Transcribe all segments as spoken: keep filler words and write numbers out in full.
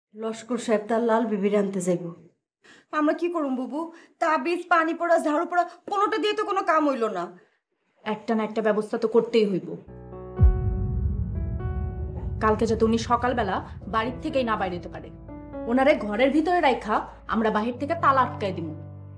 লস্কর সাহেব তার লাল বিবির আনতে যাইব। আমরা কি করুম বুবু? তাবিজ, পানি পড়া, ঝাড়ু পড়া কোনোটা দিয়ে তো কোনো কাম হইল না। একটা না একটা ব্যবস্থা তো করতেই হইব। কালকে যাতে উনি সকালবেলা বাড়ির থেকেই না বাইরে যেতে পারে, ওনারে ঘরের ভিতরে রাখা আমরা বাহির থেকে তালা আটকাই দিব।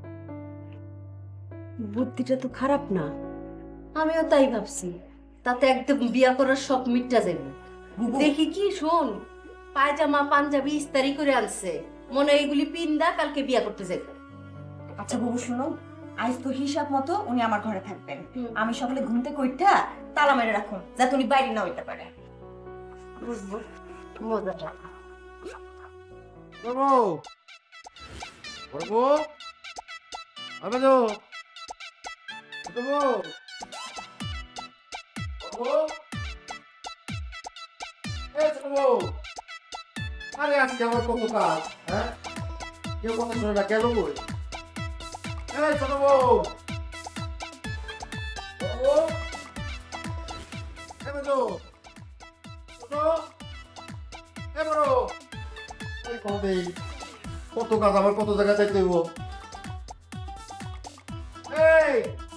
বুদ্ধিটা তো খারাপ না, আমিও তাই ভাবছি। তাতে একদম বিয়া করার শখ মিটটা যাবে। দেখি কি শোন, পায়জামা পাঞ্জাবি ইস্তারি করে আনছে, মনে হয় এগুলি পিন্দা কালকে বিয়া করতে যাবে। আচ্ছা বুবু শুনো, আজ তো হিসাব মতো উনি আমার ঘরে থাকবেন। আমি সকালে ঘুম থেকে উঠা তালা মেরে রাখুন, যাতে উনি বাইরে না হইতে পারে। বুঝবো মজাটা। বাবু বাবু আমি তো বাবু বাবু এই বাবু আরে আজকে আমার কত কাজ, হ্যাঁ কেউ কথা শুনে না কেন বই? এই ছোট বউ বাবু এমন তো ছোট এ বড় কত কাজ আমার, কত জায়গা চাইতে হইব। এই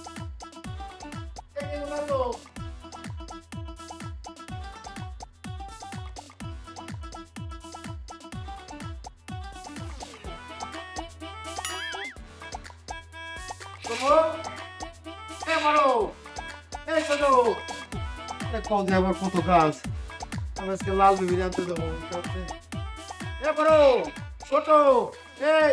এই যে বলো এই বলো এই চলো কম যে আমার কত কাজ, আমি আজকে লাল বিবি আনতে দেবো। এ বড় ছোট এই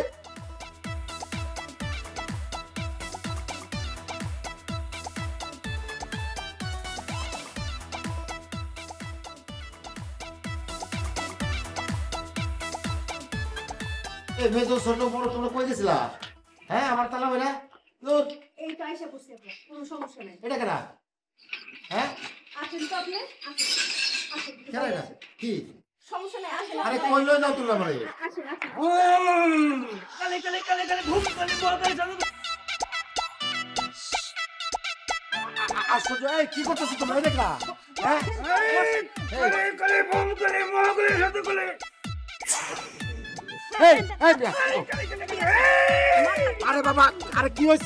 এই মেজো ছোট বড় তোমরা কই গেছিলা? হ্যাঁ আমার তালা বেলা দূর এই তো আইসা বসতে হবে, কোনো সমস্যা নেই। এটা কেনা? হ্যাঁ আসেন তো আপনি, আসেন আসেন। কেনা এটা কি? সমস্যা নেই, আসেন। আরে কইলো যাও তোমরা মানে আসেন আসেন। কালে কালে কালে কালে ঘুম কালে বল কালে চলো। আশ্চর্য, এই কি করতেছো তোমরা? এই দেখলা? হ্যাঁ কালে কালে বম কালে মহা কালে শত কালে এই এই বিয়া। কালে কালে কালে আরে বাবা, আরে কি হইছে?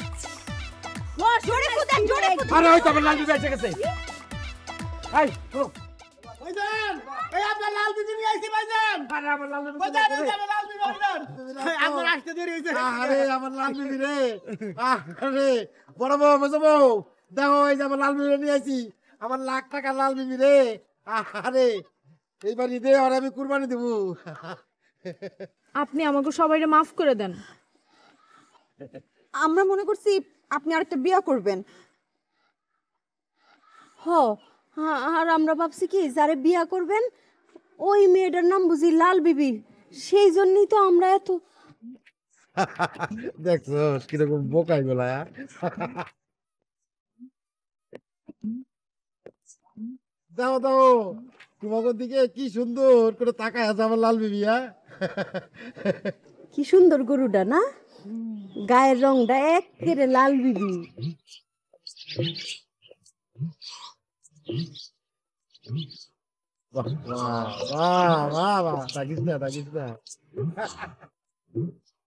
জোরে কুদেন, জোরে কুদেন। আরে ওই তো আমার লাল বিবি এসে গেছে। এই শোনো ভাইজান এই আপনার লাল বিবি নিয়ে আইছি ভাইজান। আরে আমার লাল বিবি ভাইজান এই আমার লাল বিবি ভাইজান। আমার আসতে দেরি হইছে। আরে আমার লাল বিবি রে, আরে বড় বউ মেজো বউ দেখো এই যে আমার লাল বিবি নিয়ে আইছি, আমার লাখ টাকা লাল বিবি রে। আরে এইবার ঈদে আর আমি কুরবানি দেবো। আপনি আমাকে সবাইকে মাফ করে দেন। আমরা মনে করছি আপনি আরেকটা বিয়া করবেন। হ, আর আমরা ভাবছি কি যারে বিয়া করবেন ওই মেয়েটার নাম বুঝি লাল বিবি, সেই জন্যই তো আমরা এত। দেখছো কিরকম বোকাই বলা। দাও দাও তোমাকে দিকে কি সুন্দর করে তাকায় আছে আমার লাল বিবি। হ্যাঁ কি সুন্দর গরুটা না, গায়ের রংটা একেবারে লাল বিবি। বাহ বাহ বাহ বাহ, তাকিস না তাকিস না।